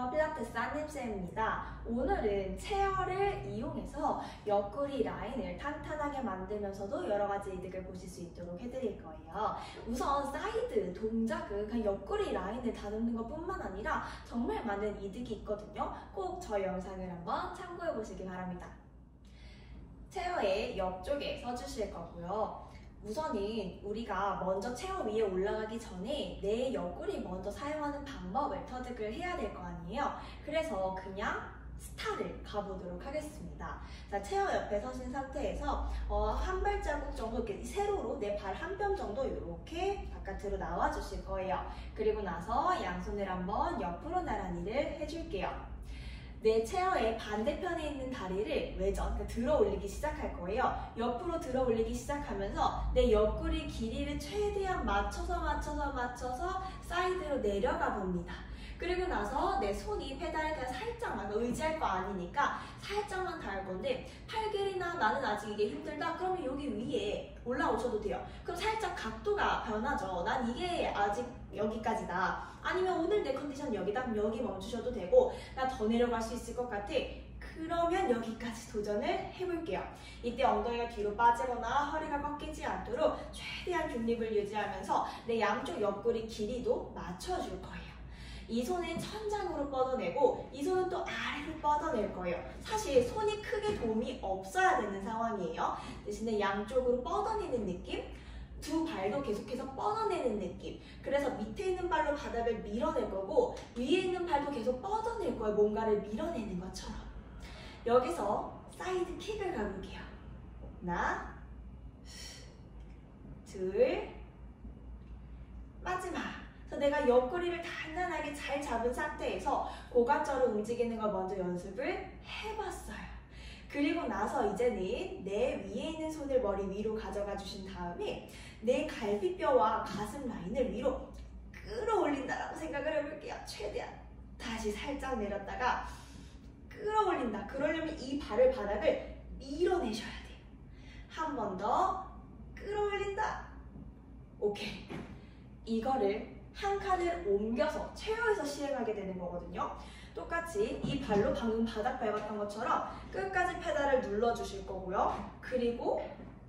필라테스 안녕쌤입니다. 오늘은 체어를 이용해서 옆구리 라인을 탄탄하게 만들면서도 여러 가지 이득을 보실 수 있도록 해드릴 거예요. 우선 사이드 동작은 그냥 옆구리 라인을 다듬는 것 뿐만 아니라 정말 많은 이득이 있거든요. 꼭 저희 영상을 한번 참고해 보시기 바랍니다. 체어의 옆쪽에 서주실 거고요. 우선은 우리가 먼저 체어 위에 올라가기 전에 내 옆구리 먼저 사용하는 방법을 터득을 해야 될 거 아니에요. 그래서 그냥 스타를 가보도록 하겠습니다. 자, 체어 옆에 서신 상태에서 한 발자국 정도 이렇게 세로로 내 발 한 뼘 정도 이렇게 바깥으로 나와 주실 거예요. 그리고 나서 양손을 한번 옆으로 나란히를 해줄게요. 내 체어의 반대편에 있는 다리를 외전, 그러니까 들어 올리기 시작할 거예요. 옆으로 들어 올리기 시작하면서 내 옆구리 길이를 최대한 맞춰서 사이드로 내려가 봅니다. 그리고 나서 내 손이 페달을 그냥 살짝만, 의지할 거 아니니까 살짝만 닿을 건데, 팔 길이나 나는 아직 이게 힘들다? 그러면 여기 위에 올라오셔도 돼요. 그럼 살짝 각도가 변하죠. 난 이게 아직 여기까지다. 아니면 오늘 내 컨디션 여기다. 그럼 여기 멈추셔도 되고, 나 더 내려갈 수 있을 것 같아. 그러면 여기까지 도전을 해볼게요. 이때 엉덩이가 뒤로 빠지거나 허리가 꺾이지 않도록 최대한 중립을 유지하면서 내 양쪽 옆구리 길이도 맞춰줄 거예요. 이 손은 천장으로 뻗어내고 이 손은 또 아래로 뻗어낼 거예요. 사실 손이 크게 도움이 없어야 되는 상황이에요. 대신에 양쪽으로 뻗어내는 느낌, 두 발도 계속해서 뻗어내는 느낌. 그래서 밑에 있는 발로 바닥을 밀어낼 거고 위에 있는 발도 계속 뻗어낼 거예요. 뭔가를 밀어내는 것처럼. 여기서 사이드 킥을 가볼게요. 하나, 둘, 마지막. 그래서 내가 옆구리를 단단하게 잘 잡은 상태에서 고관절을 움직이는 걸 먼저 연습을 해봤어요. 그리고 나서 이제는 내 위에 있는 손을 머리 위로 가져가 주신 다음에 내 갈비뼈와 가슴 라인을 위로 끌어올린다라고 생각을 해볼게요. 최대한. 다시 살짝 내렸다가 끌어올린다. 그러려면 이 발을 바닥을 밀어내셔야 돼요. 한 번 더 끌어올린다. 오케이. 이거를 한 칸을 옮겨서 체어에서 시행하게 되는 거거든요. 똑같이 이 발로 방금 바닥 밟았던 것처럼 끝까지 페달을 눌러주실 거고요. 그리고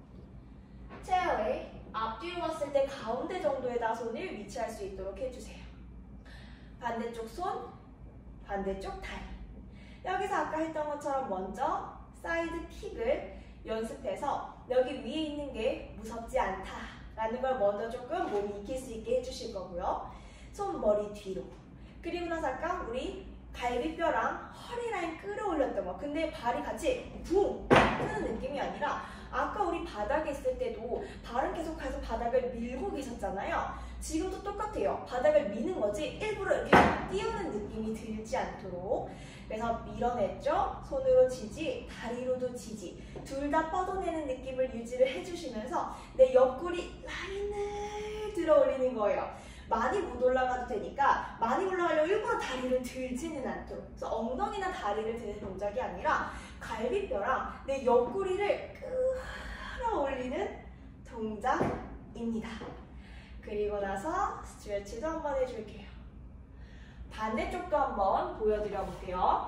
체어에 앞뒤로 갔을 때 가운데 정도에다 손을 위치할 수 있도록 해주세요. 반대쪽 손, 반대쪽 다리. 여기서 아까 했던 것처럼 먼저 사이드 킥을 연습해서 여기 위에 있는 게 무섭지 않다 라는 걸 먼저 조금 몸이 익힐 수 있게 해주실 거고요. 손 머리 뒤로. 그리고 나서 아까 우리 갈비뼈랑 허리 라인 끌어올렸던 거. 근데 발이 같이 붕 뜨는 느낌이 아니라 아까 우리 바닥에 있을 때도 발은 계속해서 바닥을 밀고 계셨잖아요. 지금도 똑같아요. 바닥을 미는 거지 일부러 이렇게 띄우는 느낌이 들지 않도록. 그래서 밀어냈죠. 손으로 지지, 다리로도 지지. 둘 다 뻗어내는 느낌을 유지를 해주시면서 내 옆구리 라인을 들어 올리는 거예요. 많이 못 올라가도 되니까 많이 올라가려고 일부러 다리를 들지는 않도록. 그래서 엉덩이나 다리를 드는 동작이 아니라 갈비뼈랑 내 옆구리를 끌어올리는 동작입니다. 그리고 나서 스트레치도 한번 해줄게요. 반대쪽도 한번 보여드려 볼게요.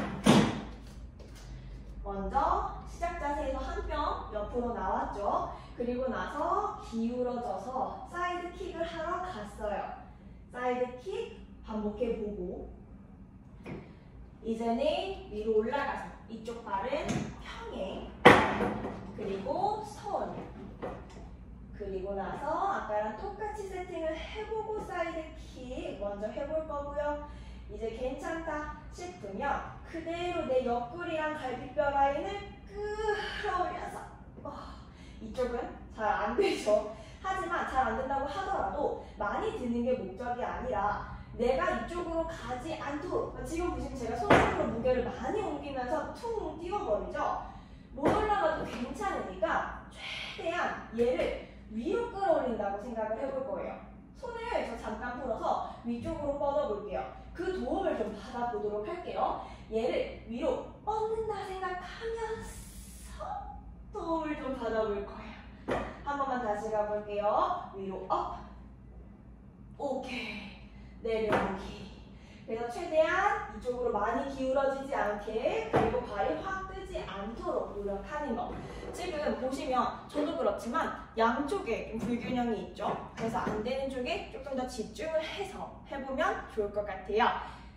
먼저 시작 자세에서 한 뼘 옆으로 나왔죠. 그리고 나서 기울어져서 사이드 킥을 하러 갔어요. 사이드 킥 반복해 보고 이제는 위로 올라가서 이쪽 발은 평행 그리고 손 그리고 나서 아까랑 똑같이 세팅을 해보고 사이드 킥 먼저 해볼 거고요. 이제 괜찮다 싶으면 그대로 내 옆구리랑 갈비뼈 라인을 끌어올려서 이쪽은 잘 안 되죠. 하지만 잘 안 된다고 하더라도 많이 드는 게 목적이 아니라 내가 이쪽으로 가지 않도록 지금 보시면 제가 손으로 무게를 많이 옮기면서 퉁 띄워버리죠. 못 올라가도 괜찮으니까 최대한 얘를 위로 끌어올린다고 생각을 해볼 거예요. 손을 저 잠깐 풀어서 위쪽으로 뻗어볼게요. 그 도움을 좀 받아보도록 할게요. 얘를 위로 뻗는다 생각하면서 도움을 좀 받아볼 거예요. 한 번만 다시 가볼게요. 위로 업. 오케이. 내려오기. 그래서 최대한 이쪽으로 많이 기울어지지 않게 그리고 발이 확 뜨지 않도록 노력하는 거. 지금 보시면 저도 그렇지만 양쪽에 좀 불균형이 있죠. 그래서 안 되는 쪽에 조금 더 집중을 해서 해보면 좋을 것 같아요.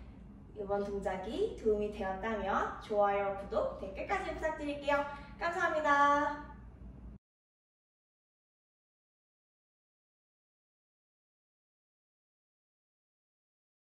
이번 동작이 도움이 되었다면 좋아요, 구독, 댓글까지 부탁드릴게요. 감사합니다.